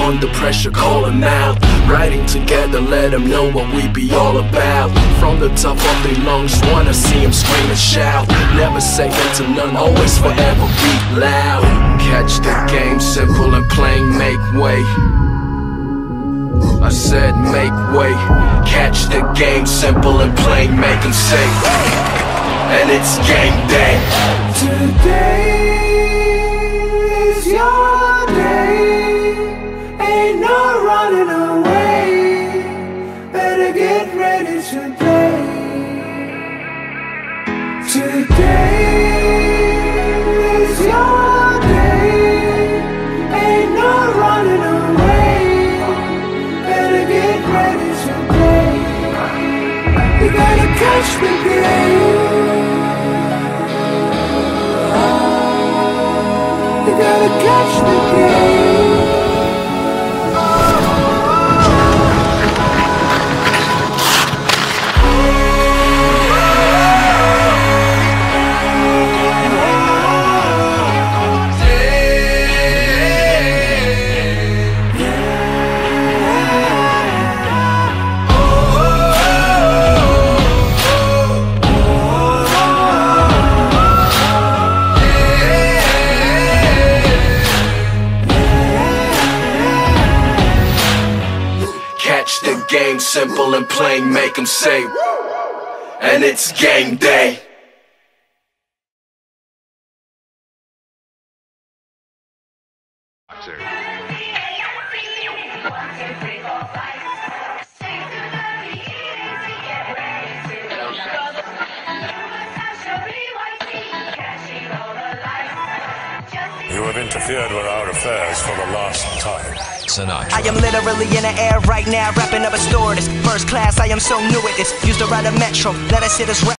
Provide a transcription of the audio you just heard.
under pressure, call them out. Riding together, let them know what we be all about. From the top of their lungs, wanna see them scream and shout. Never second to none, always forever be loud. Catch the game, simple and plain, make way. I said make way. Catch the game, simple and plain, make them say. And it's game day. Today is your day. Ain't no running away. Better get ready to play. Today is your day. Ain't no running away. Better get ready to play. You gotta catch the game. You gotta catch the game. Catch the game, simple and plain, make them say. And it's game day. You have interfered with our affairs for the last time. Sinatra. I am literally in the air right now, wrapping up a stewardess. First class, I am so new at this. Used to ride a metro, let us hit us.